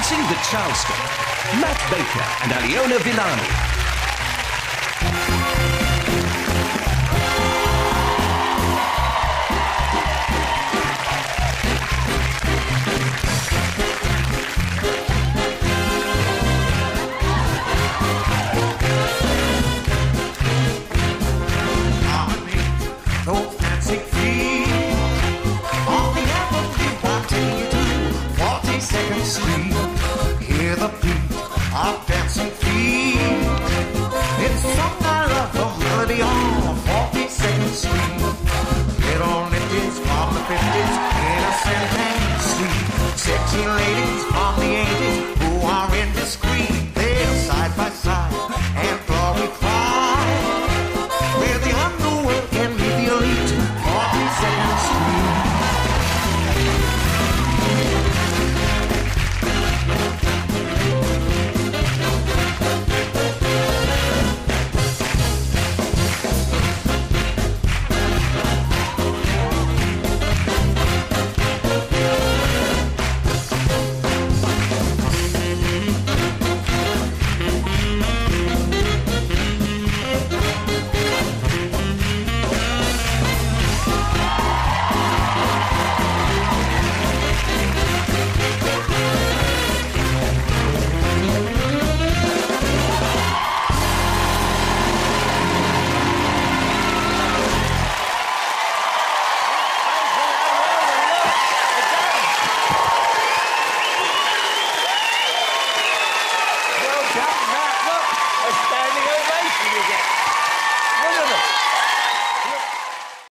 Dancing the Charleston, Matt Baker and Aliona Vilani. Hear the beat of dancing feet. It's a song I love, the melody on 42nd Street. Little nifties from the 50s, innocent and sweet. Sexy lady